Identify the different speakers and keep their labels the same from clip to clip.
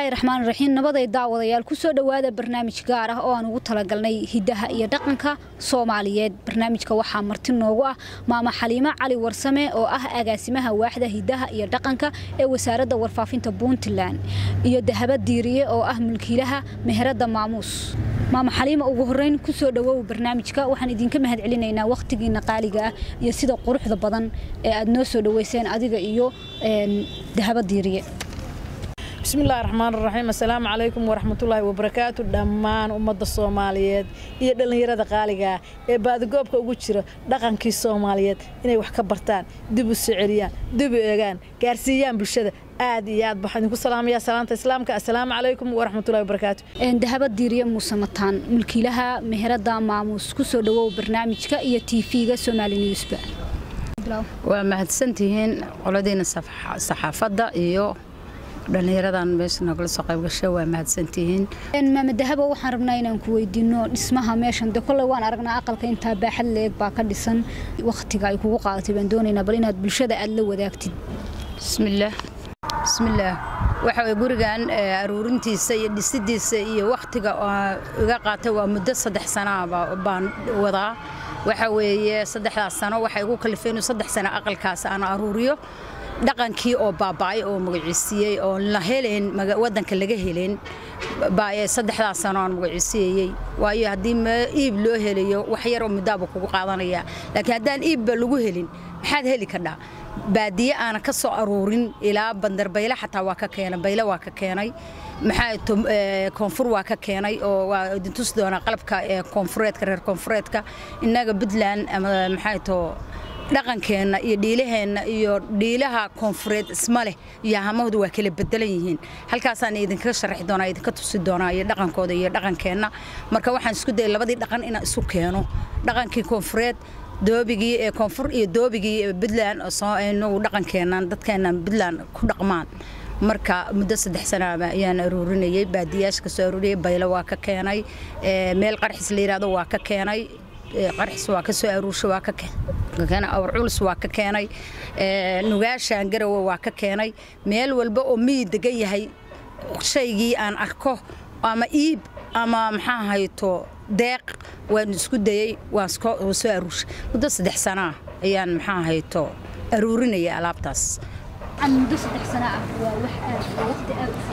Speaker 1: bismillaahi raxmaani raxiim nabaday daawadayaal ku soo dhawaada barnaamij gaar ah oo aan ugu talagalnay hidaha iyo dhaqanka Soomaaliyeed barnaamijka waxa marti noogu ah maama Xaliima Cali Warsame oo ah agaasimaha waaxda hidaha iyo dhaqanka ee wasaaradda warfaafinta Puntland iyo Dahaba Diiriye oo ah mulkiilaha meherada maamuus maama Xaliima ugu horeyn ku soo dhawow barnaamijka waxaan idinka mahad celinaynaa waqtigiina qaaliga ah iyo sida quruxda badan ee aad noo soo dhaweyseen adiga iyo Dahaba Diiriye
Speaker 2: بسم الله الرحمن الرحيم السلام عليكم ورحمة الله وبركاته دمان أمة الصوماليات يدلنا يرد قالجا بعد جوبك وجرة دقن كي الصوماليات إنه وحكبرتان دبوا السعريان دبوا إيجان كارسيان بالشدة عادي يا بحنكم السلام يا سلامة إسلامك السلام عليكم ورحمة الله وبركاته
Speaker 1: Dahaba Diiriye musamatan mulkiilaha meherada maamuus ku soo dhawow barnaamijka iyo TV-ga Somali News ba
Speaker 3: ومهتسنتين قلدين الصحافة iyo dhalinyaradan meesha nagala soo qayb gashay waa mahadsantihiin
Speaker 1: maama Dahaba waxaan rabnaa inaan ku weydiino dhismaha meeshan de kulay waan aragnaa aqalka inta baaxad leeg baa ka dhisan waqtiga ay kugu qaadatay baan doonaynaa bal inaad bulshada aad la wadaagtid
Speaker 3: bismillaah waxa ay gurigan aruurintiisa iyo dhisidiisa iyo waqtiga iga qaatay waa muddo 3 sano baan wadaa waxa weeye 3 sano waxa igu kalifeen 3 sano aqalkaas aan aruuriyo dhaqankii oo baabay oo magaciisiyay oo la heleen wadanka laga heleen baa 3 sano aan magaciisiyay waayo hadii ma iib loo helayo wax yar oo muddo kugu qaadanaya laakiin hadaan iib lagu helin maxaad heli kartaa baadiye aan ka soo aruurin ilaa bandarbayla xataa waa ka keenay bayla waa ka keenay maxaa koonfur waa ka keenay oo waa dintus doona qalabka koonfureedka reer koonfureedka inaga Puntland ama maxaa dhaqankeena iyo dhiilaheena iyo dhiilaha koonfureed ismale iyo hamahoodu waa kala bedelan yihiin halkaas aan idinka sharaxi doonaa idinka tusi doonaa iyo dhaqankooda iyo dhaqankeena marka waxaan isku day labadii dhaqan inaan isu keeno dhaqankii koonfureed doobigii ee koonfur iyo doobigii Puntland oo soo aynu dhaqankeenan dadkeena Puntland ku dhaqmaan marka muddo 3 sano ayaan aruurinayay baadiyaashka ka soo aruuriyay bayla waa ka keenay meel qarxis la yiraahdo waa ka keenay qarxis waa ka soo aruurshay waa ka keenay awr culus waa ka keenay nugaashan garawa waa ka keenay meel walba oo miid degan yahay shaygii aan arko ama iib ama maxaa hayto deeq waan isku dayay waan soo aruurshay muddo 3 sano ayaan maxaa hayto aruurinaya alaabtaas
Speaker 1: عن مدة 3 سنة وقت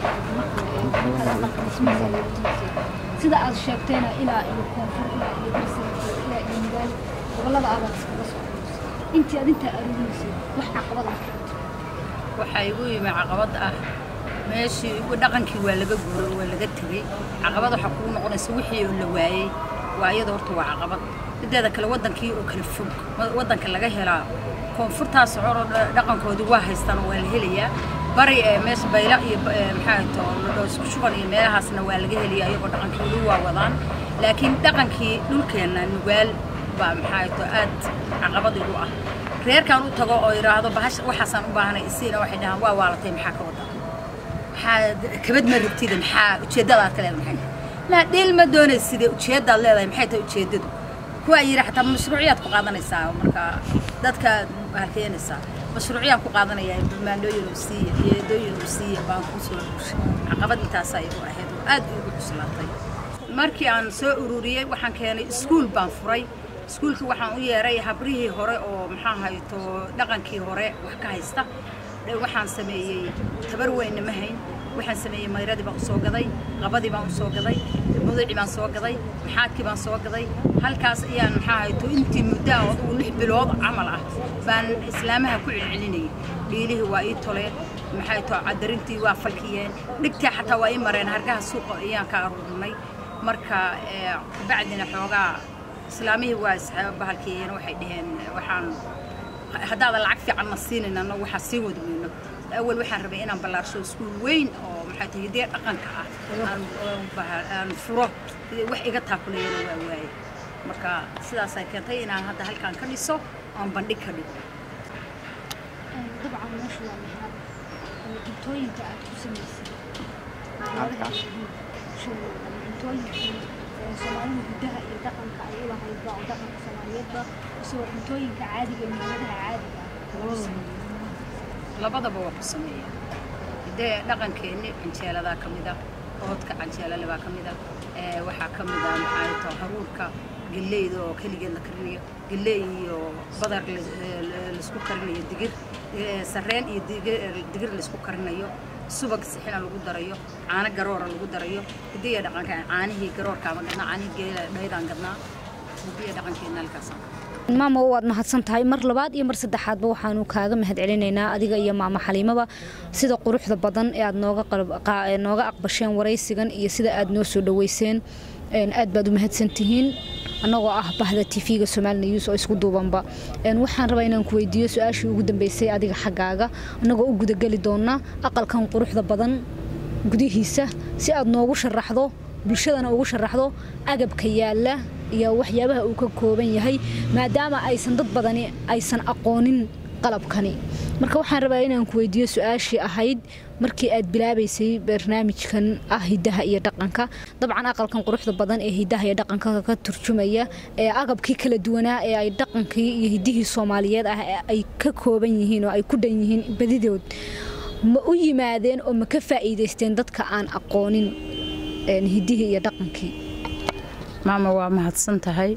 Speaker 1: سيدا أز شاكتنا إلى الكونفور إلى البرسل إلى المجال والله أبغى أنت أرونسي وح عقبض
Speaker 3: وحيقولي مع عقبض ماشي ودقنك ولا جبر ولا جتري عقبض حكومة قلنا سويحي ولا واي وأيضا ورتوا عقبض هذا كل ودن كي وكل فوق ودن كل جهلا koonfurtaas coro dhaqankoodu waa haystaan oo la helaya bari mees bayla iyo maxaato isku shuban iyo meelahaasna waa laga helaya ayagoo dhaqankoodu waa wadaan laakiin dhaqankii dhulkeena nugaal baa maxaato aad caqabad ugu ah reerkan u tago oo yiraahdo waxaasan u baahanay isiina waxay dhahaan waa waalatay maxaa ka wada maxaa kabad ma rabtid maxaa ujeedada kale maxay la dhil ma doonaysid ujeedada leedahay maxay tahay ujeedadu kuwa yiri xataa mashruuciyaad ku qaadanaysaa marka dadka halkeenaysaa mashruuciyaad ku qaadanaya barnaamijyo university baan ku soo dhushay caqabad intaas ay u ahayd oo aad ugu cuslaatay markii aan soo ururiyay waxaan keenay iskuul baan furay iskuulka waxaan u yeeray habrihii hore oo maxaa hayto dhaqankii hore wax ka haysta waxaan sameeyay tabar weyn ma hayn waxaan sameeyay mayradii baan soo gaday qabadii baan soo gaday mudacii baan soo gaday maxaadkii baan soo gaday halkaas ayaan maxaa hayto intii muddo oo 6 bilood amal ah baan islaamaha ku cilcilinay dhiilihii waa ii toleen maxaa hayto cadarintii waa falkiyeen dhigtii xataa waa ii mareen hargaha suuqa ayaan ka aruurnay marka bacdina xoogaa islaamihii waa bahalkiyeen waxay dhaheen waxaan hadda lacag fiican ma siinayna waxa sii wadayno أول واحد ربينا بلارشوا سكول وين أو محيط يدير أقنكها عن فروع واحد يقطع كل يوم واي مركا سلا ساكنتين هذا هل كان كنيسة عم بندق هذي
Speaker 1: طبعا ما شاء الله التوين تاع تسميس شو التوين سمعين بدها يدقن كأيوة هيبقى ودقن سمعيتها وسوى التوين كعادي من هذا عادي
Speaker 3: labadaba waa ku sameeyay hidde dhaqankeeni canjeelada kamida oodka canjeelada baa kamida waxa kamida maxay tahay haruurka galleyda oo kaligeed la karinayo galley iyo badar la isku karinayo digir sarreen iyo digir la isku karinayo subag sixina lagu darayo caano garoora lagu darayo hidde dhaqanka caanihii garoorka ama caanihii geela dhaydaan gadnaa hidde dhaqankeena halkaas
Speaker 1: maama waad mahadsan tahay mar labaad iyo mar saddexaadba waxaanu kaaga mahadcelinaynaa adiga iyo maama Xaliimaba sida quruxda badan ee aad nooga aqbasheen waraysigan iyo sida aad noo soo dhaweyseen aad baad u mahadsantihiin anagoo ah bahda TV-ga Somali News oo isku duubanba waxaan rabaa inaan ku weydiiyo su'aashii ugu dambeysay adiga xagaaga anagoo u gudagali doona aqalkan quruxda badan gudihiisa si aad noogu sharaxdo bulshadana ugu sharaxdo agabka yaala iyo waxyaabaha uu ka kooban yahay maadaama aysan dad badani aysan aqoonin qalabkani marka waxaan rabaa inaan ku weydiiyo su'aashii ahayd markii aad bilaabaysay barnaamijkan hidaha iyo dhaqanka dabcan aqalkan quruxda badan ee hidaha iyo dhaqanka ka turjumaya ee agabkii kala duwanaa ee ay dhaqankii iyo hidihii Soomaaliyeed ay ka kooban yihiin oo ay ku dhan yihiin badidood ma u yimaadeen oo ma ka faa'iideysteen dadka aan aqoonin hidihii iyo dhaqankii
Speaker 3: maama waa mahadsan tahay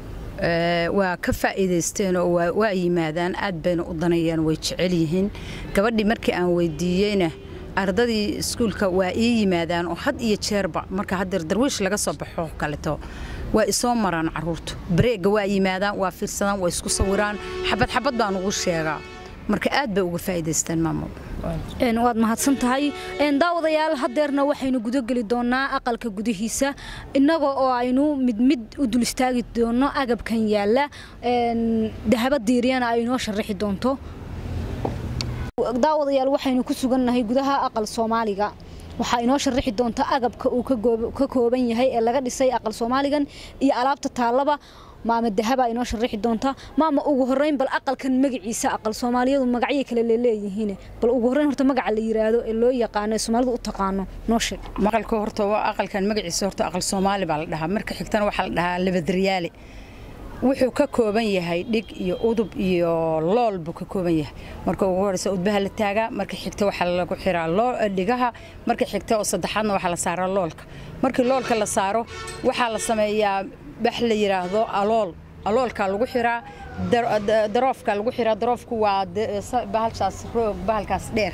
Speaker 3: waa ka faa'iideysteen oo waa yimaadaan aad bayna u danayaan way jecel yihiin gabadhii markii aan weydiiyeyna ardadii iskuulka waa ii yimaadaan oo had iyo jeerba marka hadeer darwiish laga soo baxo kaleeto waa isoo maraan caruurtu bareega waa yimaadaan waa fiirsadaan waa isku sawiraan xabad baan ugu sheegaa marka aad bay uga faa'iideystaan maamo
Speaker 1: waad mahadsan tahay daawadayaal hadeerna waxaynu gudagali doonaa aqalka gudihiisa inagoo oo aynu mid u dul istaagi doono agabkan yaala dahaba diiriyana ay noo sharaxi doonto daawadayaal waxaynu ku sugannahay gudaha aqal Soomaaliga waxa inoo sharaxi doonta agabka uu ka kooban yahay ee laga dhisay aqal Soomaaligan iyo alaabta taalaba maama dahaba inoo sharaxi doonta maama ugu horeyn bal aqalkan magaciisa aqal Soomaaliyeed magacyo kale leeyihiin bal ugu horeyn horta magaca la yiraahdo ee loo yaqaan Soomaalidu u taqaano noo sheeg
Speaker 3: maqalka horta waa aqalkan magaciisa horta aqal Soomaali baa la dhahaa marka xigtana waxa la dhahaa Labadriyaali wuxuu ka kooban yahay dhig iyo udub iyo lool buu ka kooban yahay marka ugu horeysa udbaha la taaga marka xigta waxa lagu xiraa dhigaha marka xigta oo saddexaadna waxa la saaraa loolka markii loolka la saaro waxa la sameeyaa bax la yiraahdo aloolka lagu xiraa daroofka lagu xiraa daroofku waa bahalkaas dheer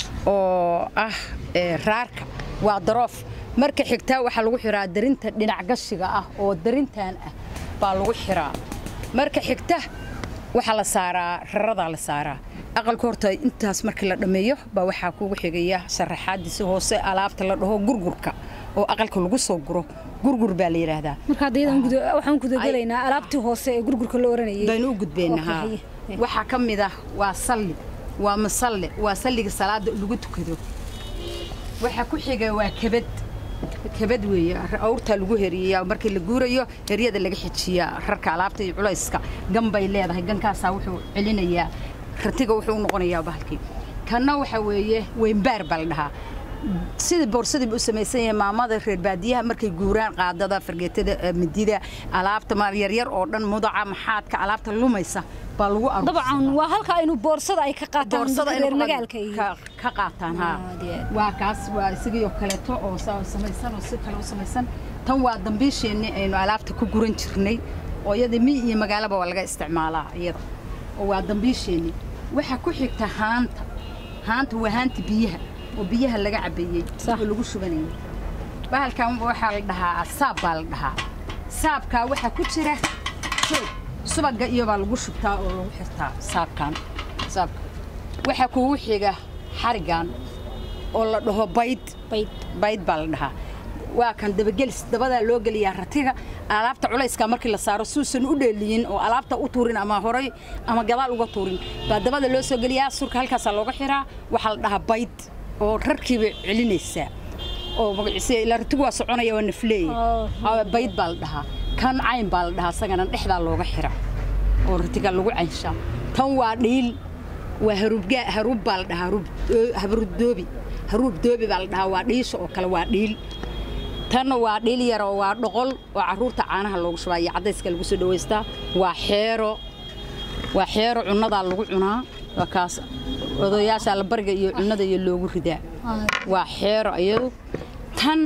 Speaker 3: oo raarka waa daroof marka xigta waxa lagu xiraa darinta dhinac gashiga ah oo darintan ah baa lagu xiraa marka xigta waxa la saaraa rarada la saaraa aqalka horta intaas markii la dhameeyo baa waxa kugu xigaya sharaxaadiisa hoose alaabta la dhaho gurgurka oo aqalka lagu soo guro gurgur baa la yiraahdaa
Speaker 1: marka hadaydan waxaan ku dagalaynaa alaabtii hoose ee gurgurka loo oranayay
Speaker 3: baynu u gudbeenaha waxa kamid ah waa salli waa masalle waa salliga salaada lagu tukado waxa ku xiga waa kabad weeye awrta lagu heriyaa markii la guurayo heriyada laga xijiyaa rarka alaabta iyo culayska ganbay leedahay gankaasa wuxuu celinayaa ratiga wuxuu noqonayaa bahalkii kana waxa weeye weynbaar baa la dhahaa sida boorsadii u sameeysan yahay maamada reer baadiyaha markay guuraan qaadada fargeetada midida alaabta maar yar oo dhan mudaca maxaadka alaabta lumaysa baa lagu arko
Speaker 1: dabcan waa halka aynu boorsada ay ka qaataan reer magaalka
Speaker 3: ka qaataan ha waa kaas waa isagiyo kaleeto oo samaysan oo si kale u samaysan tan waa dambiisheenni aynu alaabta ku guran jirnay oo iyada iyo magaalaba waa laga isticmaalaa iyada oo waa dambiisheenni waxa ku xigta haanta waa haanta biyaha وبيها اللي عبيي ولو شبني بهالكان waxa la dhahaa saab baa la dhahaa saabka waxa ku jira subaga iyo baa lagu shubtaa oo lagu xirtaa saabka waxa ku xiga xarigan oo la dhaho bayd baa la dhahaa waa kan dabada loo galiyaa ratiga alaabta culayska markii la saaro suusan u dheeliyin oo alaabta u tuurin ama horay ama gadaal uga tuurin baa dabada loo soo galiyaa surka halkaas looga xiraa waxa la dhahaa bayd oo rarkiiba celinaysa oo magaciisa ila ratigu waa soconaya oo nafleey bayd baa la dhahaa kan cayn baa la dhahaa sagana dhexda looga xira oo ratiga lagu caynsha tan waa dhiil waa haruub baa la dhahaa haruub doobi baa la dhahaa waa dhiisha oo kale waa dhiil tan waa dhiil yar oo waa dhoqol oo caruurta caanaha loogu shubaa iyo cadayska lagu soo dhaweystaa waa xeero cunnada lagu cunaa waa kaas odayaasha la bariga iyo cunada iyo loogu ridaa waa xeero ayadu tan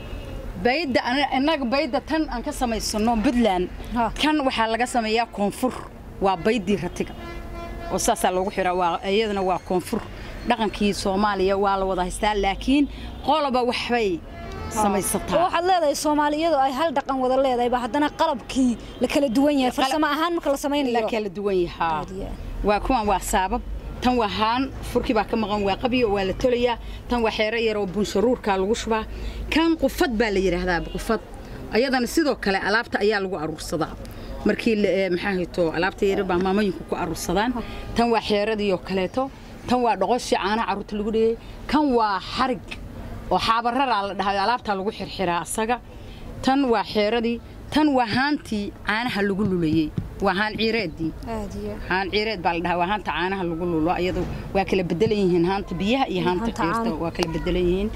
Speaker 3: bayda anaga bayda tan aan ka samaysano Puntland kan waxa laga sameeyaa koonfur waa baydii ratiga oo saasa loogu xiraa waa ayadana waa koonfur dhaqankii Soomaaliya waa la wada haystaa laakiin qoloba waxbay samaysataa
Speaker 1: waxa leedahay Soomaaliyadu ay hal dhaqan wada leedahay ba haddana qalabkii la kala duwan yahay farsamo ahaan marka la sameeyay
Speaker 3: la kala duwan yahay waa kuwan waa sabab tan waa haan furki baa ka maqan waa qabiyo waa la tolaya tan waa xeero yar oo bunsharuurka lagu shubaa kan qufad baa la yiraahdaa qufad ayadana sidoo kale alaabta ayaa lagu aruursadaa markii maxaa hayto alaabta yar baa maamooyinku ku aruursadaan tan waa xeeradii oo kaleeto tan waa dhoqoshi caana caruurta lagu dhigay kan waa xarig oo xaabarara la dhahay alaabta lagu xirxiraa asaga tan waa xeeradii tan waa haantii caanaha lagu lulayay waa haan ciireedii haan ciireed baa la dhahay waa haanta caanaha lagu lulo ayadu waa kala bedelan yihiin haanta biyaha iyo haanta ciirta waa kala bedelan yihiin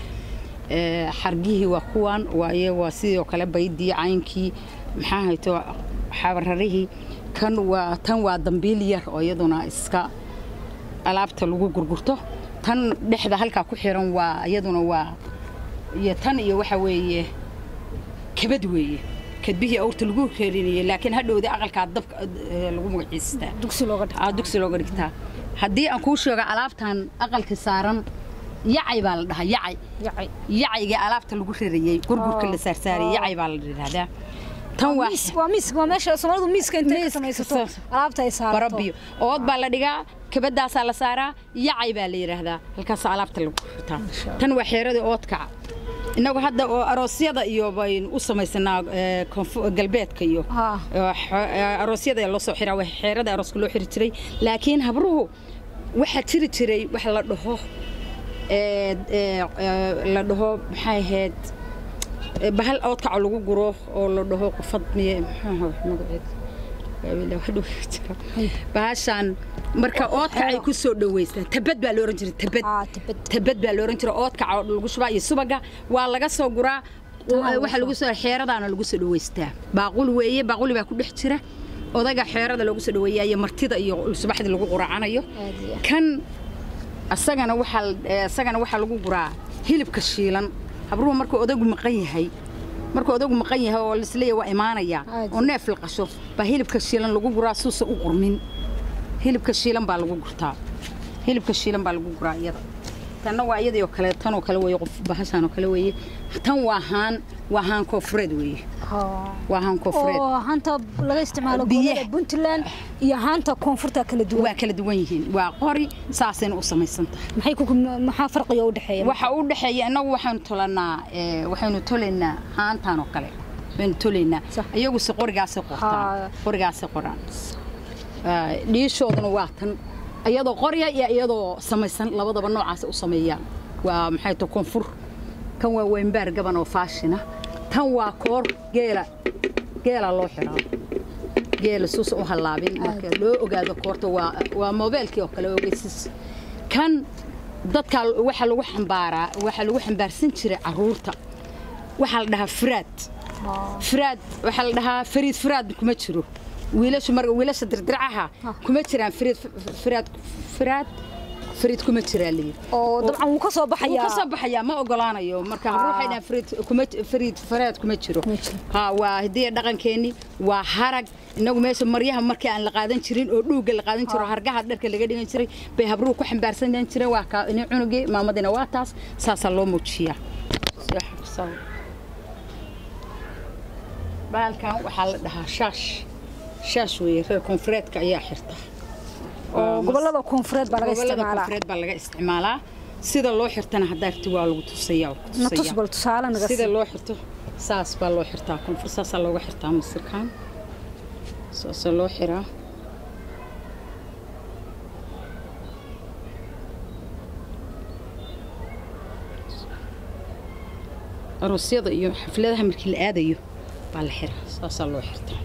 Speaker 3: xargihii waa kuwan waa iyaga sidoo kale baydii caynkii maxaa hayto xaabararihii kan waa tan waa dambiil yar oo iyaduna iska alaabta lagu gurgurto tan dhexda halka ku xiran waa iyaduna waa iyo tan iyo waxa weeye kabad weeye kadbihi awrta lagu keeniyay laakiin hadhowda aqalka dabka lagu magaciistaa dugsi looga dhigtaa hadii aan ku sheego alaabtan aqalka saaran yacay baa la dhahaa yacayga alaabta lagu rirayay gurgurka la saarsaariyay yacay baa la yiraahdaa tan waa
Speaker 1: meesha Soomaalidu miiska intay ka samaysato alaabta ay saarto
Speaker 3: barabiyo ood baa la dhigaa kabadaas la saaraa yacay baa la yiraahdaa halkaas alaabta lagu xirtaa tan waa xeerada oodka inagu hadda oo aroosyada iyo bayn u samaysanaa galbeedka iyo aroosyada loo soo xiraa waa xeerada arooska loo xiri jiray laakiin habruhu waxa jiri jiray wax la dhaho maxay ahayd bahal oodka lagu guro oo la dhaho qofad miye bahashan marka oodka ay ku soo dhaweystaan tabad baa la oran jiray tabad baa la oran jiray oodka lagu shubaa iyo subaga waa laga soo guraa waxa lagu soo xeeradaana lagu soo dhaweystaa baaqul weeye baaquli baa ku dhex jira odaga xeerada lagu soo dhaweeyaa martida iyo subaxdii lagu quraacanayo kan asagana waxa lagu guraa hilibka shiilan habruhu markuu odagu maqan yahay oo la isleeyahay waa imaanaya oo neef la qasho ba hilibka shiilan lagu guraa suusa u qurmin hilibka shiilan baa lagu guraa iyada tan waa iyadoo kale tan oo kale way qof bahashan oo kale way tan waa haan koonfureed way waa haan koonfureed
Speaker 1: oo haanta laga isticmaalo gobolada Puntland iyo haanta koonfurta kala duwan
Speaker 3: waa kala duwan yihiin waa qori saaseen u samaysantahay
Speaker 1: maxaa farqiga u dhaxeeya
Speaker 3: waxa u dhaxeeya inagu waxaanu tolanaa haantan oo kale baan tolanaa iyagu si qorigaas qoraan dhiishooduna waa tan iyadoo qorya iyo iyadoo samaysan labadaba noocaas u sameeyaan waa maxay to koonfur kan waa weynbaar gaban oo faashina tan waa koor geela loo xiraa geela suus u halaabin marka loo ogaado koorta waa mobilkii oo kale ogeysis kan dadka waxa lagu xambaarsan jiray caruurta waxa la dhahaa firaad waxa la dhahaa firaad kuma jiro wiilasha dirdircaha kuma jiraan firiid kuma jiraan leeyahay
Speaker 1: oo dabcan uu ka soo baxaya
Speaker 3: ma ogolaanayo marka ruuxayna firiid kuma jiro waa hadii dhaqankeeni waa harag inagu meesha maryaha markii aan la qaadan jirin oo dhuuga la qaadan jiro hargaha dharka laga dhigan jiray bay habruhu ku xambaarsan jireen waa ka inay cunugii maamadina waa taas saasa loo muujiyaa baalkan waxa la dhahaa shaash weeye reer koonfureedka ayaa xirta
Speaker 1: oo gobolada koonfureed baa
Speaker 3: laga isticmaalaa sida loo xirtana hadarti waa lagu tusayaa sida loo xirto saas baa loo xirtaa koonfur saas looga xirtaa masirkan saas loo xiraa aroosyada iyo xafladaha markii la aadayo baa la xiraa saas loo xirtaa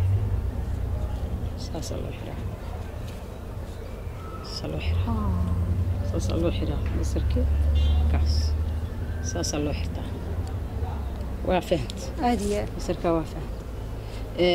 Speaker 3: loo xiraa masirkii kaas saas loo xirtaa waa fahmt
Speaker 1: aadiya
Speaker 3: masirka waa fahmt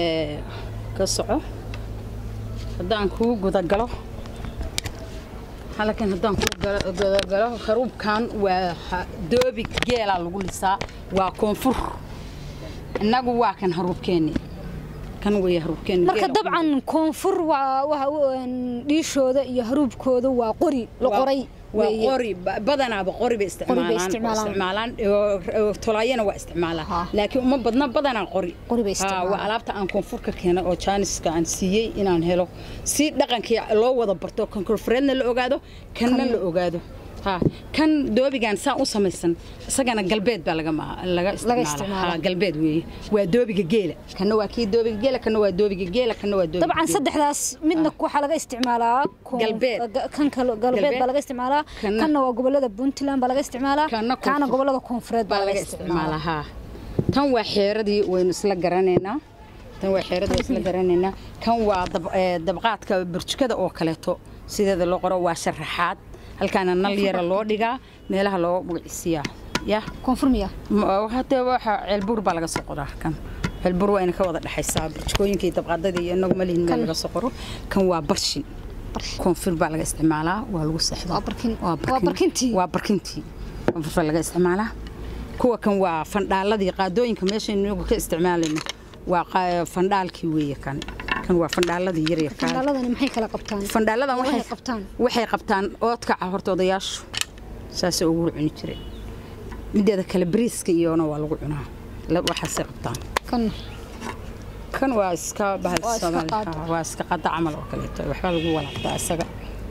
Speaker 3: ka soco haddaan kugu guda galo halkan haddaan ku galo kharuubkan waa doobi geela lagu lisaa waa koonfur innagu waa kan haruubkeeni kan way haruubkeeni
Speaker 1: marka dabcan koonfur waa dhiishooda iyo haruubkooda waa qori la qoray
Speaker 3: وقري بدنا بقري باستعمالان طلاينا واستعمالها لكن ما بدنا قري وعلابته aan koonfurka keena oo Chinese-ka aan siiyay inaan helo si dhaqankii loo wada barto kan koonfurna la ogaado kanna la ogaado kan doobigan saa u samaysan isagana galbeed baa laga isticmaalaa galbeed weeye waa doobiga geela kana waa kii doobiga geela kana waa doobiga geela kana waa doobiga
Speaker 1: dabcan saddexdaas midna waxa laga isticmaalaa kan kale galbeed baa laga isticmaalaa kana waa gobolada Puntland baa laga isticmaalaa kana gobolada koonfureed baa laga isticmaalaa
Speaker 3: tan waa xeeradii waynu isla garanaynaa kan waa dabqaadka burjukada oo kaleeto sideeda loo qoro waa sharaxaad halkaana nal yara loo dhigaa meelaha loo bugcisiyaa ya
Speaker 1: konfirmiya
Speaker 3: hada waxa ceelbuur baa laga soo qoraa kan ceelbuur waa in ka wada dhaxaysaa burjukooyinkii dabqaadada iyo inagu malihin meel laga soo qoro kan waa barshin konfir baa laga isticmaalaa waa lagu saxdaa waa barkintii konfir laga isticmaalaa kuwa kan waa fandhaaladii qaadooyinka meesha inagu ka isticmaalayno waa fandhaalkii weeye kan waa fandhaaladii yar yar
Speaker 1: fandhaaladani maxay kala qabtaan
Speaker 3: fandhaaladan waxay qabtaan oodka horta odayaashu saas ugu cuni jiray mideeda kale bariiska iyona waa lagu cunaa waxaas qabtaan kan waa iska bahal Soomaaliya waa iska qada amal oo kale waxa lagu walaaqtaa isaga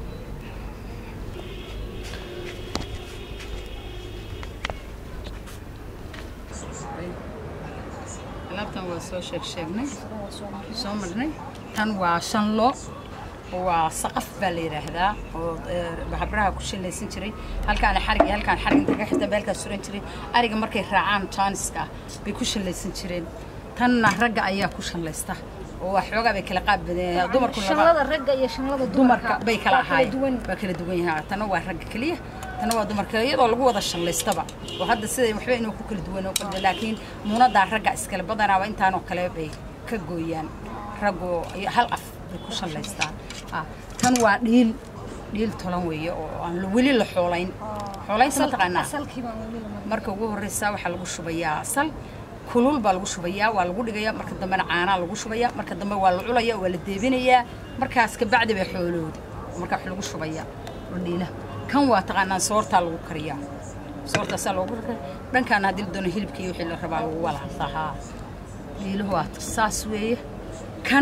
Speaker 3: alaabtan waa soo sheegnay soo marnay tan waa shanlo waa saqaf baa la yiraahdaa oo bahabraha ku shilaysan jiray halkaan xarig inta ka xirta beelka suran jiray ariga markay raacaan Chinese-ka bay ku shilaysan jireen tanna ragga ayaa ku shilaysta oo waxooga bay kala qaabadeen dumarku
Speaker 1: shanlada ragga iyo shanlada
Speaker 3: dumarka bay kala ahaayeen ba kala duwan yahay tan waa ragga kaliya tan waa dumarka iyadoo lagu wada shalaystaba oo hadda siday waxba inuu ku kala duwan oo kala laakiin muunada ragga iskala badanaa intaan oo kale bay ka gooyaan raggo hal af bay ku shalaystaan tan waa dhiil tolan weeye oo aan wali la xoolayn sabtaqana marka ugu horeysa waxa lagu shubayaa asal kulul baa lagu shubayaa waa lagu dhigayaa marka dambe caana lagu shubayaa marka dambe waa la culayaa waa la deebinayaa markaas ka bacdi bay xoolooda marka wax lagu shubayaa dhiila kan waa taqaanaa soorta lagu kariyaa soorta sa lagu kariyaa dhankan hadii la doono hilibka iyo wixii la rabaa lagu walaaqaa dhiiluhu waa saas weeye kan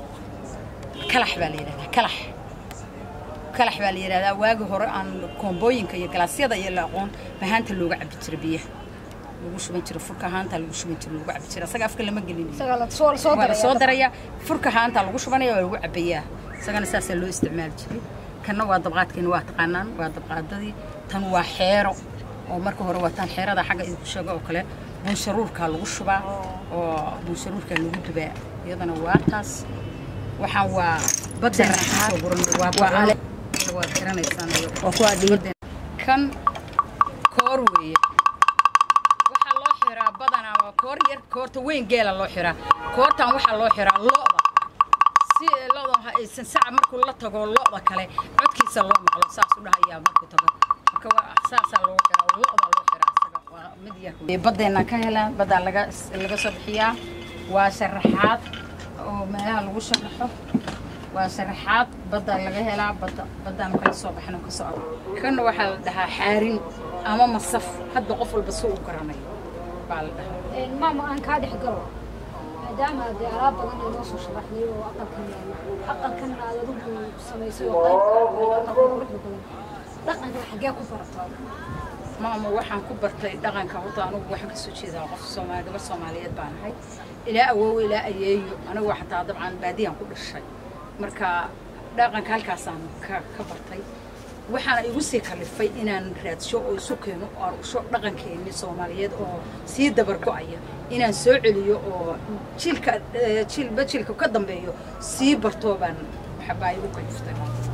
Speaker 3: kalax baa la yiraahdaa kalax baa la yiraahdaa waagi hore aan kombooyinka iyo galaasyada iyo la aqoon bahanta looga cabbi jiray biyaha lagu shuban jiray furka haanta lagu shuban jiray lagu cabbi jiray asaga afka lama gelin soo daraya furka haanta lagu shubanaya waa lagu cabbayaa isagana saas loo isticmaali jiray kana waa dabqaadkeena waa taqaanaan waa dabqaadadii tan waa xeero oo marka hore waa tan xeerada xagga idinku sheego oo kale bunsharuurka lagu shubaa oo bunsharuurka lagu dubaa iyadana waa taas waxaan waa badda soo guran waa garanaysan oo ku adhiid kan koor weeye waxa loo xiraa badana waa koor yar koorta weyn geela loo xiraa koortan waxa loo xiraa looda si looda aysan saca markuu la tago looda kale codkiisa loo maqlo saas u dhahayaa markuu tago marka waa saasa loo xiraa looda loo xiraa isaga waa mid yar badeena ka helaan bada laga soo bixiyaa waa sharaxaad oo meelaha lagu sharaxo waa sharaxaad bada laga helaa bada marka soo baxno ka soo kan waxa la dhahaa xaarin ama masaf hadda qof walba soo u garanay baa la dhahaa
Speaker 1: maama aan ka dhex galo maadaama alaab badan oo noo soo sharaxnay oo aqalkan aad ugu samaysay oo dhaqanka xagee ku bartay
Speaker 3: maama waxaan ku bartay dhaqanka horta anigu waxaan ka soo jeedaa qof Soomaali gabar Soomaaliyeed baan ahay ilaa awoow ilaa ayeeyo anigu waxa taa dabcan baadiyaan ku dhashay marka dhaqanka halkaasaan ka bartay waxaan igu sii kalifay inaan raadsho oo isu keeno oo usho dhaqankeena Soomaaliyeed oo si dabar go'aya inaan soo celiyo oo jilka ka dambeeyo si barto baan waxa igu kaliftay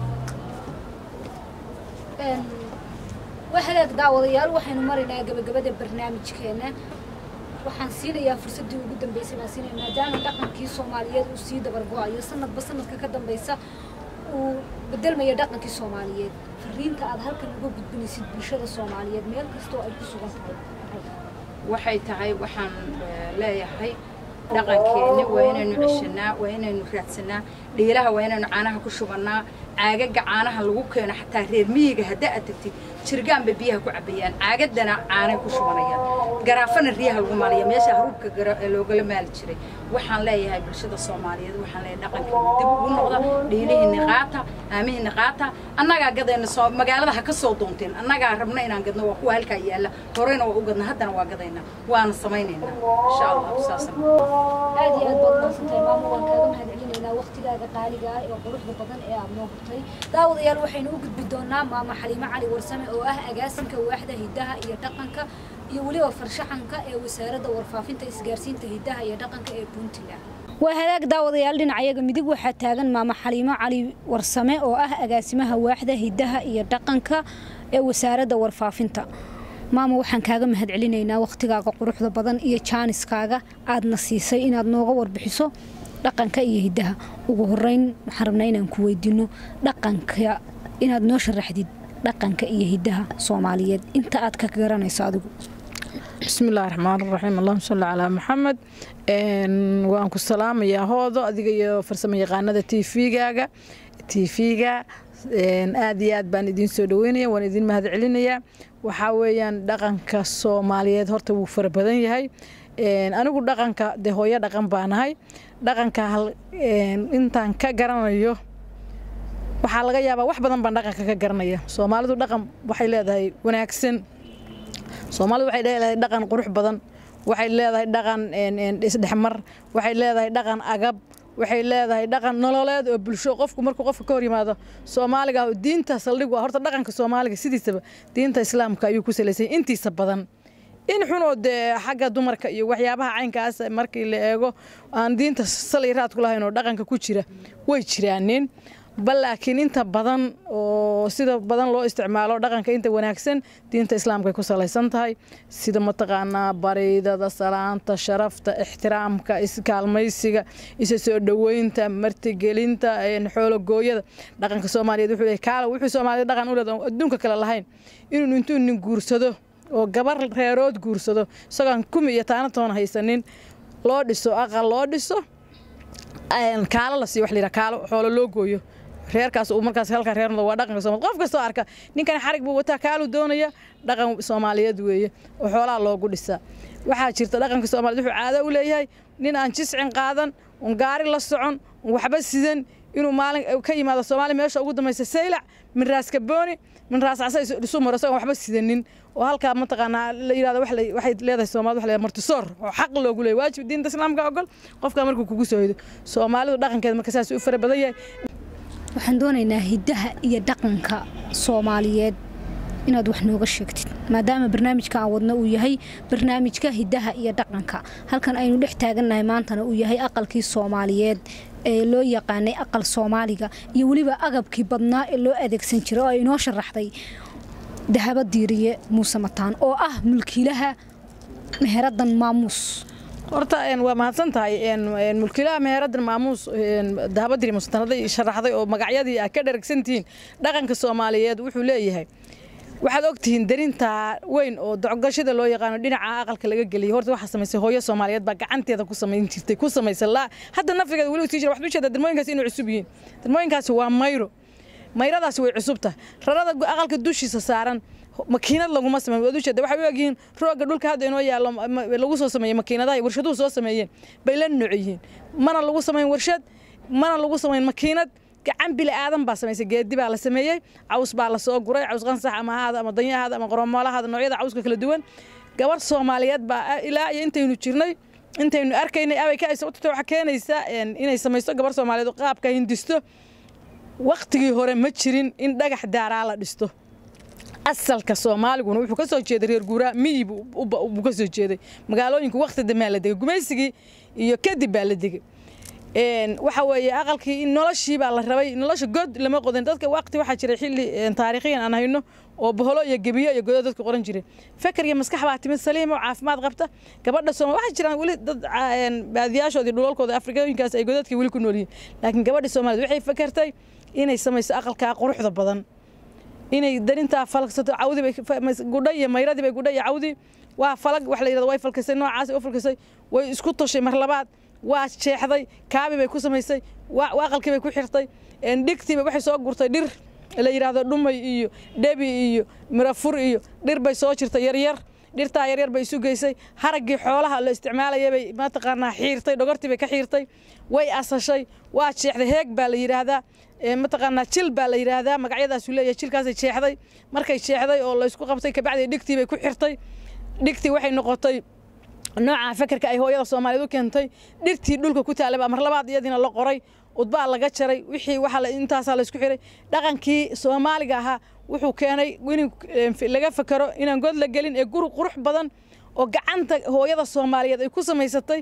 Speaker 1: waxaad daawadayaal waxaanu marinaa gabagabada barnaamijkeena waxaan siinayaa fursadii ugu dambeysay maadaama dhaqankii Soomaaliyeed uu sii dabar go'ayo sanadba sanadka ka dambaysa وبدل ما يدقن كالصوماليات فرينتا أد هلكن ugu gudbinaysid bulshada Soomaaliyeed meel kasto ay ku sugan tahay
Speaker 3: waxay tahay waxaan leeyahay dhaqankeena waa inaynu ceshanaa waa inaynu raadsanaa dhiiraha waa inaynu caanaha ku shubanaa caagaga caanaha lagu keeno xataa reer miyiga hadda aad tagtid jirgaanba biyaha ku cabayaan caagadana caanay ku shubanayaan garaafana riyaha lagu maaliya meesha haruubka loogala maali jiray waxaan leeyahay bulshada Soomaaliyeed waxaan leeyahay dhaqankeena dib ugu noqda dhiirihiina qaata aamihiina qaata annaga gadayna magaalada ha ka soo doonteen annaga rabna inaan gadno waa kuwa halka yaala horeyna waa u gadna haddana waa gadayna waana sameeynayna insha Allah saasan
Speaker 1: aad iyo aad baad maasantay maamo waan kaaga mahadcelinaynaa waqtigaaga qaaliga ah ee quruxda badan ee aad noo gurtay daawadayaal waxaynu u gudbi doonaa maamo Xaliimo Cali Warsame oo ah agaasinka waaxda hidaha iyo dhaqanka iyo waliba farshaxanka ee wasaaradda warfaafinta isgaarsiinta hidaha iyo dhaqanka ee Puntland وهذاك داود يالدين عياق مدق waxaa taagan maama Xaliimo Cali Warsame oo ah agaasimaha waaxda hidaha iyo dhaqanka ee wasaaradda warfaafinta maama waxaan kaaga mahadcelinaynaa waqtigaaga quruxda badan iyo jaaniskaaga aadna siisay inaad nooga warbixiso dhaqanka iyo hidaha ugu horeyn waxaan rabnaa inaan ku weydiino dhaqanka inaad noo sharaxdid dhaqanka iyo hidaha Soomaaliyeed inta aad ka garanayso adigu
Speaker 2: بسم الله الرحمن الرحيم اللهم صل على محمد وانكو السلام يا هودو adiga iyo farsamo yaqaanada TV-ga aad iyo aad baan idin soo dhaweynaya waan idin mahadcelinaya waxa weeyaan dhaqanka Soomaaliyeed horta wuu fara badan yahay anigu dhaqanka de hooyo dhaqan baanahay dhaqanka intaan ka garanayo waxa laga yaabaa wax badan baan dhaqanka ka garanaya Soomaalidu dhaqan waxay leedahay wanaagsan Soomaalidu waxay leedahay dhaqan qurux badan waxay leedahay dhaqan isdhexmar waxay leedahay dhaqan agab waxay leedahay dhaqan nololeed oo bulsho qofku markuu qofka ka hor yimaado Soomaaliga diinta saldhig waa horta dhaqanka Soomaaliga sidiisaba diinta Islaamka ayuu ku saleysan intiisa badan in xuno de xagga dumarka iyo waxyaabaha caynkaas markii la eego aan diinta saliiraad ku lahayn oo dhaqanka ku jira way jiraanin balaakiin inta badan oo sida badan loo isticmaalo dhaqanka inta wanaagsan diinta Islaamka ku saleysan tahay sida mataqaanaa bareedada salaanta sharafta ixtiraamka iskaalmaysiga isa soo dhaweynta martigelinta xoolo gooyada dhaqanka Soomaaliyeed wuxuu Soomaaliyeed dhaqan u leedahay adduunka kale lahayn inuu intuu nin guursado oo gabar reerood guursado isagaan kumi iyo taana toona haysanin loo dhiso aqal loo dhiso kaala la sii wax liira kaalo xoolo loo gooyo reerkaas uu markaas halka reerna waa dhaqanka Soomaaliyeed qof kasta arka ninkan xarig buu wataa kaalu doonaya dhaqan Soomaaliyeed weeye oo xoolaha loogu dhisa waxa jirta dhaqanka Soomaaliyeed wuxuu caado u leeyahay nin aan jiscin qaadan oo gaari la socon waxba sidan inuu maalin ka yimaado Soomaaliya meesha ugu dambaysa Saylac min raas Kabooni min raas Casay isu maraso waxba sidanin oo halka mataqaana la yiraahdo waxay leedahay Soomaalidu wax la martisoor oo xaq loogu leeyahay waajib diinta Islaamka ogol qofka markuu kugu soo hido Soomaalidu dhaqankeeda marka saas u fara badan yahay
Speaker 1: waxaan doonaynaa hidaha iyo dhaqanka Soomaaliyeed inaad wax nooga sheegtid maadaama barnaamijka aan wadno uu yahay barnaamijka hidaha iyo dhaqanka halkan aynu dhex taaganahay maantana uu yahay aqalkii Soomaaliyeed ee loo yaqaanay aqal Soomaaliga iyo waliba agabkii badnaa ee loo adeegsan jiray oo ay inoo sharaxday dahaba diiriye Muuse Mataan oo ah mulkiilaha meheradan maamuus
Speaker 2: horta waa mahadsan tahay mulkiilaha meheradan maamuus dahaba diiriye Muuse Mataan sharaxday oo magacyadii ka dharagsantiin dhaqanka Soomaaliyeed wuxuu leeyahay waxaad ogtihiin darinta weyn oo docgashada loo yaqaan dhinaca aqalka laga galiyay horta waxa sameysay hooyo Soomaaliyeed ba gacanteeda ku sameyn jirtay ku sameysay la hadda nafrigeeda wali uu wax u jeeda darmooyinkaas inuu cusub yihiin darmooyinkaas waa mayradaas way cusubta rarada aqalka dushiisa saaran makiinad lagu ma sameeyo wadu jeeda waxa weegiin rooga dhulka hadda inoo yaalo lagu soo sameeyay makiinadaha warshaduhu soo sameeyeen bay la nuuciyiin mana lagu sameeyin warshad mana lagu sameeyin makiinad gacan bil aadan baa sameysay geedi baa la sameeyay caws baa la soo guray caws qansax ama haada ama danyahaada ama qoromolahaada noocyada cawska kala duwan gabar Soomaaliyeed baa ilaa intaynu jirnay intaynu arkaynay abay ka aysan waxa keenaysa inay sameysto gabar Soomaaliyeed qaabka hindisto waqtigii hore ma jirin in dhagax daaraa la dhisto asalka Soomaaliguna wuxuu ka soo jeeday reer guuraa miib uu ka soo jeeday magaalooyinka waqti dambe la degay gumaysigii iyo kadib baa la degay waxa weeye aqalkii noloshii baa la rabay nolosha god lama qodan dadka waqti waxa jiray xilli taariikhiyan aan hayno oo boholo iyo gabiyo iyo godad dadku qoran jireen fakar iyo maskax baa timid saliim oo caafimaad qabta gabadha Soomaaliyeed waxa jiraan wali dad baadiyaashoodii dhulalkooda Afrikooyinkaas ay godadkii wali ku nool yihiin laakiin gabadha Soomaaliyeed waxay fakartay inay samayso aqalka quruxda badan inay darinta falksato cawdi bay gudhay iyo mayradii bay gudhay cawdi waa falag wax la yiraahdo way falkasay noocaas oo falkasay way isku toshay mar labaad waa jeexday kaabi bay ku samaysay waa aqalkii bay ku xirtay dhigtii waxay soo gurtay dhir la yiraahdo dhumay iyo dhabi iyo mirafur iyo dhir bay soo jirtay yar yar dhirta yar yar bay isu geysay haragii xoolaha la isticmaalayay bay ma taqaanaa xiirtay dhogortii bay ka xiirtay way asashay waa jeexday heeg baa la yiraahdaa ma taqaanaa jil baa la yiraahdaa magacyadaas uu leeyahay jilkaas ay jeexday markay jeexday oo la isku qabtay ka bacdi dhigtii bay ku xirtay dhigtii waxay noqotay nooca fakarka ay hooyada Soomaaliyeed u keentay dhirtii dhulka ku taalay mar labaad iyadina la qoray udbaa laga jaray wixii waxa la intaas la isku xiray dhaqankii Soomaaliga ahaa wuxuu keenay in laga fakaro inaan god la gelin ee guri qurux badan oo gacanta hooyada Soomaaliyeed ay ku samaysatay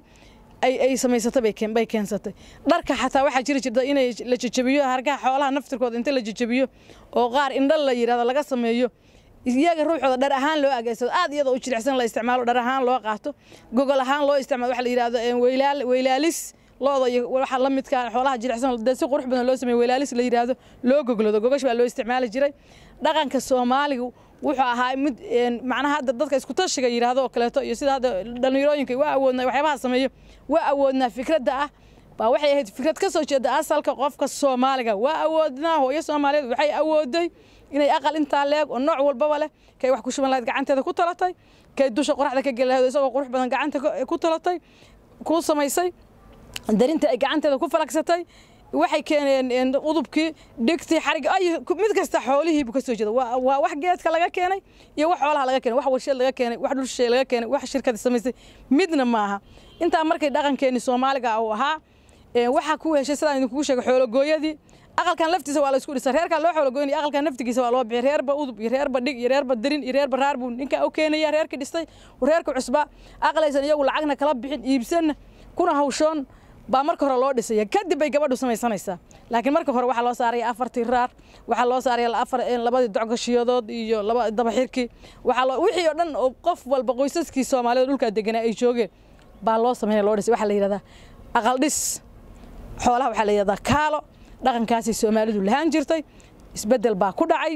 Speaker 2: ay samaysatay bay keensatay dharka xataa waxa jirta inay la jajabiyo hargaha xoolaha naftirkooda inta la jajabiyo oo qaar indhal la yiraahdo laga sameeyo iyaga ruuxooda dhar ahaan loo ageeysado aad iyada u jilicsan la isticmaalo dhar ahaan loo qaato gogol ahaan loo isticmaalo waxa la yiraahdo weylaalis looda iyo waxa la midka xoolaha jilicsan si qurux badan loo sameeyo weylaalis la yiraahdo loo goglado gogash baa loo isticmaali jiray dhaqanka Soomaaliga wuxuu ahaa mid macnaha hadda dadka isku tashiga yiraahdo oo kaleeto iyo sida hadda dhalinyarooyinka waa awoodnaa waxyaabaha sameeyo waa awoodnaa fikradda ah baa waxay ahayd fikrad ka soo jeeda asalka qofka Soomaaliga waa awoodnaa hooyo Soomaaliyeed waxay awooday inay aqal inta leeg oo nooc walba leh kay wax ku shuban lahayd gacanteeda ku talatay kay dusha qoraxda ka galayd isagoo qurux badan gacanta ku talatay ku samaysay darinta ay gacanteeda ku falaksatay waxay keeneen udubkii dhigtii xarig ay mid kasta xoolihii ka soo jeeda waa wax geedka laga keenay iyo wax xoolaha laga keenay wax warshad laga keenay wax dhulshay laga keenay wax shirkad samaysay midna maaha inta markay dhaqankeeni Soomaaliga uu ahaa waxa ku heshay sidaan idinku sheegay xoolo gooyadii aqalkan laftiisa waa la isku dhisay reerka loo xoolo gooyay aqalkan naftigiisa waa loo bixiyay reerba udub iyo reerba dhig iyo reerba darin iyo reerba raarbu ninka u keenaya reerka dhistay reerka cusba aqalaysan iyagu lacagna kala bixin iibsan kuna hawshoon baa marka hore loo dhisay kadib bay gabadhu samaysanaysaa laakiin marka hore waxa loo saaray afar tiraar waxa loo saaray labadii docgashiyadood iyo laba daba xirki waxa loo wixii oo dhan oo qof walba qoysaskii Soomaaliyeed dhulka deganaa ay joogeen baa loo sameeyay loo dhisay waxa la yiraahdaa aqal dhis xoolaha waxa la yiraahdaa kaalo dhaqankaasi Soomaalidu lahaan jirtay isbedel baa ku dhacay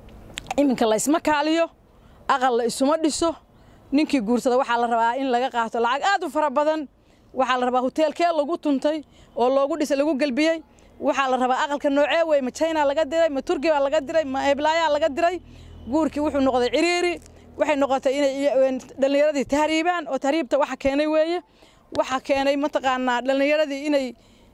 Speaker 2: iminka la isma kaaliyo aqal la isuma dhiso ninkii guursada waxa la rabaa in laga qaato lacag aad u fara badan waxa la rabaa hotelkee lagu tuntay oo loogu dhisay lagu galbiyay waxa la rabaa aqalka noocee way ma China laga diray ma Turkiga laga diray ma Eblaya laga diray guurkii wuxuu noqday ciriiri waxay noqotay inay dhalinyaradii tahriibaan oo tahriibta waxa keenay weeye waxa keenay ma taqaanaa dhalinyaradii inay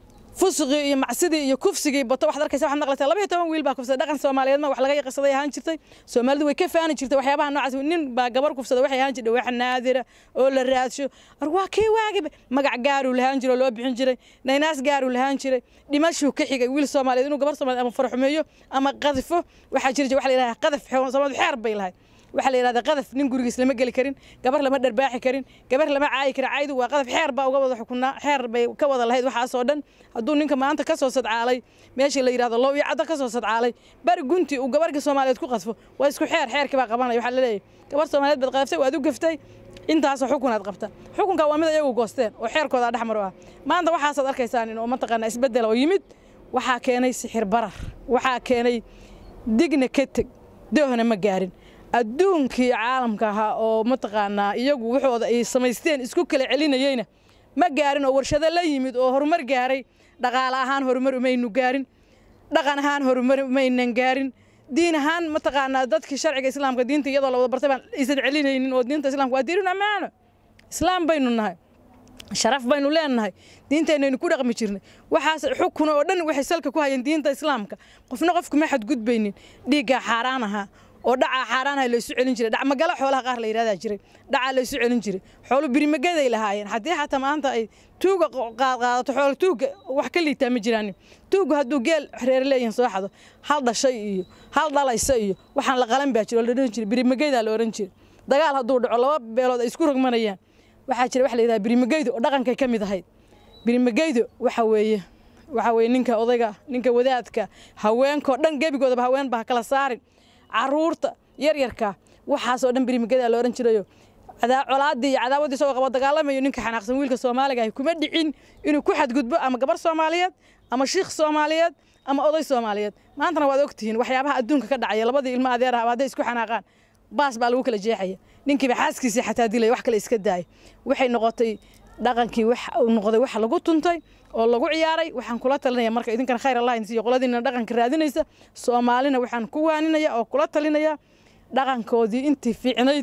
Speaker 2: fusqi iyo macsidi iyo kufsigi bato wax darkaysa wax naqlatay 12 wiil baa kufsaday dhaqan Soomaaliyeed ma wax laga yaqsaday ahaan jirtay Soomaalidu way ka faani jirtay waxyaabaha noocaas nin baa gabar kufsaday waxay ahaan jirtay wax naadira oo la raadsho arwaa kee waagib magac gaaru lahaan jiro loo bixin jiray naynaas gaaru lahaan jiray dhimasho ka xigay wiil Soomaaliyeed inuu gabar Soomaaliyeed ama farxumeeyo ama qadfo waxa jiray wax la yiraahdo qadaf Soomaalidu xeer bay lahayd waxa la yiraahdaa qadaf nin gurigiis lama gali karin gabar lama dharbaaxi karin gabar lama caayi karin caaydu waa qadaf xeer baa uga wada xukunaa xeer bay ka wada lahayd waxaas oo dhan haduu ninka maanta ka soo sadcaalay meeshii la yiraahdo loo yacada ka soo sadcaalay bari gunti uu gabarka Soomaaliyeed ku qadfo waa isku xeerkii baa qabanay waxa la leeyahay gabar Soomaaliyeed bad qadaftay waad u gaftay intaas xukunaad qabta xukunka waa mid ayagu goosteen oo xeerkooda dhaxmar ah maanta waxaas aad arkaysaan in ma taqaan isbedel oo yimid waxa keenay sixir barar waxa keenay digna ka tag doohna ma gaarin adduunkii caalamka ahaa oo ma taqaanaa iyagu waxooda ay samaysteen isku kala celinayeen ma gaarin oo warshado la yimid oo horumar gaaray dhaqaale ahaan horumar umaynu gaarin dhaqan ahaan horumar umaynan gaarin diin ahaan ma taqaanaa dadkii sharciga islaamka diinta iyadoo la wada bartay baan aysan celinaynin oo diinta islaamka waa diin amaano islaam baynu nahay sharaf baynu leenahay diinteenaynu ku dhaqmi jirnay waxaas xukun oo dhan waxay salka ku hayeen diinta islaamka qofna qofku ma xad gudbaynin dhiiga xaraan aha oo dhaca xaraanaha la isu celin jiray dhac magala xoolaha qaar la yiraahdaa jiray dhaca la isu celin jiray xoolo birimageeday lahaayeen hadii xataa maanta ay tuuga qaadato xoolo tuuga wax ka liitaa ma jiraan tuuga haduu geel reer leeyahay soo xado hal dhashay iyo hal dhalaysa iyo waxaan la qalan baa jiro la dhan jiray birimageeda la oran jiray dagaal haduu dhaco laba beelood ay isku rogmanayaan waxa jira wax la yiraahdaa birimageedo oo dhaqanka ka mid ahayd birimageedo waxa weeye ninka odayga ninka wadaadka haweenka dhan gabigoodaba haween baa kala saarin caruurta yar yarka waxaas oo dhan birimageeda la oran jirayo colaadii cadaawadii soo qabo dagaalamayo ninka xanaaqsan wiilka Soomaaliga ay kuma dhicin inuu ku xad gudbo ama gabar Soomaaliyeed ama sheekh Soomaaliyeed ama oday Soomaaliyeed maantana waad ogtihiin waxyaabaha adduunka ka dhacaya labadii ilmo adeer ah haday isku xanaaqaan baas baa lagu kala jeexaya ninkiiba xaaskiisa xataa dilay wax kale iska daay waxay noqotay dhaqankii wax uu noqday wax lagu tuntay oo lagu ciyaaray waxaan kula talinaya marka idinkan khayr Allah insiyo qoladiina dhaqanka raadinaysa Soomaalina waxaan ku waaninaya oo kula talinaya dhaqankoodii intii fiicnayd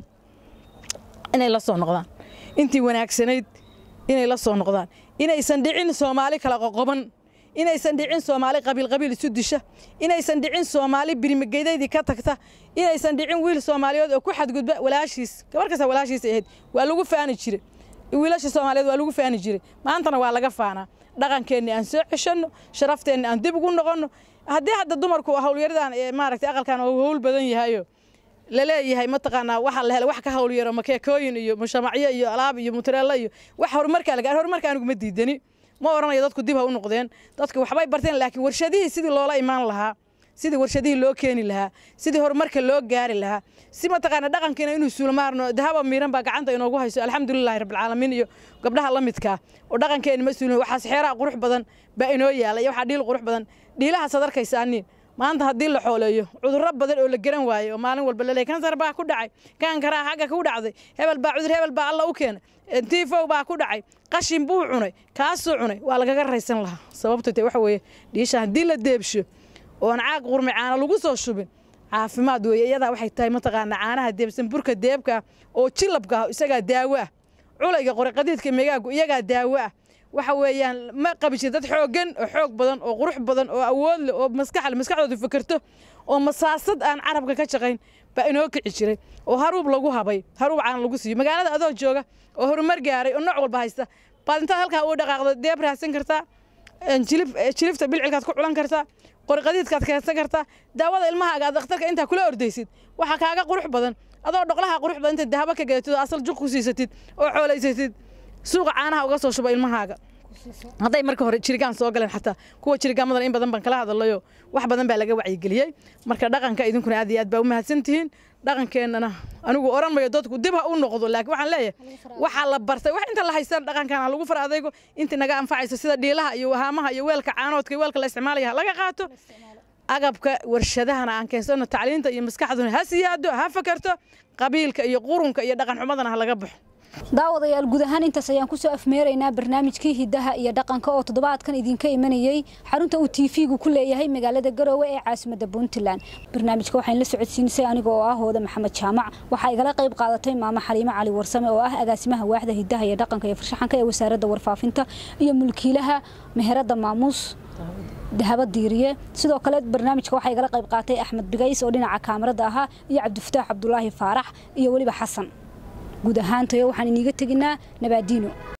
Speaker 2: inay la soo noqdaan intii wanaagsanayd inay la soo noqdaan inaysan dhicin Soomaali kala qoqoban inaysan dhicin Soomaali qabiil isu disha inaysan dhicin Soomaali birmigeedaydii ka tagta inaysan dhicin wiil Soomaaliyeed oo ku xadgudba walaashiis gabar kasta walaashiis ahayd waa lagu faani jiray wiilasha Soomaaliyeed waa lagu faani jiray maantana waa laga faanaa dhaqankeena aan soo ceshano sharafteena aan dib ugu noqono hadda dumarku hawl yaradan maaragtay aqalkan oo hawl badan yahayo la leeyahay ma taqaanaa waxa la helay wax ka hawl yaro makeekooyin iyo mujtamacyo iyo alaab iyo mutrela iyo wax horumarka anigu ma diidani ma oranayo dadku dib ha u noqdeen dadku waxbay barteen laakiin warshadihii sidii loola imaan lahaa sidii warshadihii loo keeni lahaa sidii horumarka loo gaari lahaa si ma taqaanaa dhaqankeena inuu suulmaarno dahaba miiran baa gacanta inoogu hayso alxamdulilaahi rabbil caalamiin iyo gabdhaha la midka oo dhaqankeena ma suulin waxa xeeraa qurux badan baa inoo yaala iyo waxa dhiil qurux badan dhiilaha sadarkaysaaniin maanta hadii la xooleeyo cudurro badan oo la garan waayo oo maalin walba la leeyahay kansar baa ku dhacay kankara xagga ku dhacday hebel baa cudur hebel baa alla u keenay tiifow baa ku dhacay qashin buu cunay kaasoo cunay waa laga raysan lahaa sababtoo tay waxa weeye dhiisha hadii la deebsho oo caaq qurmi caana lagu soo shubin caafimaad weeye iyada waxay tahay ma taqaana caanaha deebsan burka deebka oo jilabka isaga daawo ah culayga qorqadiidka meegaagu iyaga daawo ah waxa weeyaan ma qabishay dad xoog badan oo qurux badan oo awood leh oo maskaxdoodu fikirto oo masaasad aan carabka ka shaqayn ba inoo kici jiray oo haruub lagu habay haruub caan lagu siiyo magaalada adoo jooga oo horumar gaaray oo nooc walba haysta baad inta halka uu dhaqaaqdo deeb raadsan kartaa jilifta bilcilkaad ku culan kartaa qorqadiidkaad keensan kartaa daawada ilmahaaga aad dhakhtarka inta kula ordaysid waxa kaaga qurux badan adoo dhaqlaha qurux badan inta dahaba ka gadatid asal juq ku siisatid oo xoolaysatid suuqa caanaha uga soo shuba ilmahaaga haday marka hore jirigaan soo galeen xataa kuwa jirigaamadan in badan baan kala hadlayo wax badan baa laga wacyigeliyay marka dhaqanka idinkuna aad iyo aad baa u mahadsantihiin dhaqankeenana anigu oran mayo dadku dib ha u noqdo laakiin waxaan leeyahay waxa la bartay wax inta la haysan dhaqankan lagu far adaygo inta naga anfacayso sida dhiilaha iyo wahaamaha iyo weelka caanoodka iyo weelka la isticmaalayo laga qaato agabka warshadahana aan keensano tacliinta iyo maskaxduna ha siyaado ha fakarto qabiilka iyo qurunka iyo dhaqan xumadana ha laga baxo
Speaker 1: daawadayaal guud ahaan intaas ayaan ku soo afmeeraynaa barnaamijkii hidaha iyo dhaqanka oo toddobaadkan idinka imanayay xarunta uu TV-gu ku leeyahay magaalada Garowe ee caasimadda Puntland barnaamijka waxaan la socodsiinisay aniga oo ah Hooda Maxamed Jaamac waxa igala qayb qaadatay Maama Xaliimo Cali Warsame oo ah agaasimaha waaxda hidaha iyo dhaqanka ee farshaxanka ee wasaaradda warfaafinta iyo mulkiilaha meherada maamuus dahaba diiriye sidoo kale barnaamijka waxa igala qayb qaatay Axmed Bigays oo dhinaca kaamirada ahaa iyo Cabdifataax Cabdullaahi Faarax iyo waliba Xasan guud ahaan tayo waxaan iniga taginaa nabaadiino